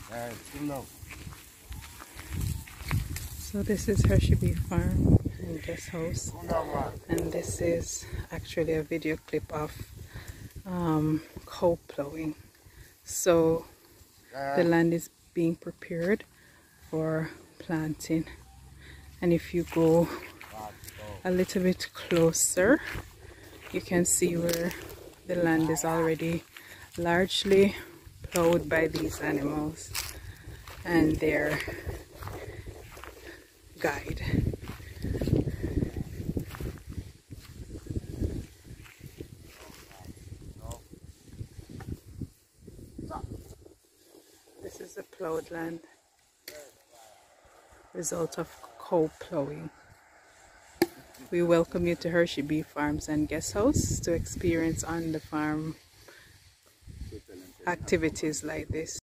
So this is HershyB's farm and guest house, and this is actually a video clip of cow plowing. So the land is being prepared for planting, and if you go a little bit closer, you can see where the land is already largely plowed by these animals and their guide. This is the plowed land, result of cow plowing. We welcome you to HershyB's Farms and Guest House to experience on the farm activities like this.